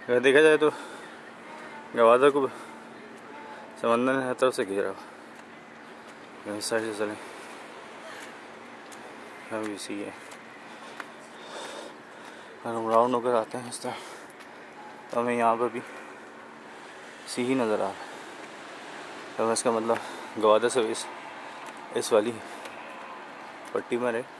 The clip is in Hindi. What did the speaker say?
अगर देखा जाए तो गवादर को समंदर ने हर तरफ से घेरा हुआ। इस साइड से चलें, हम इसी है और हम राउंड होकर आते हैं इस तरह, तो हमें यहाँ पर भी सी ही नज़र आ रहा है। तो इसका मतलब गवादर से इस वाली पट्टी में रहे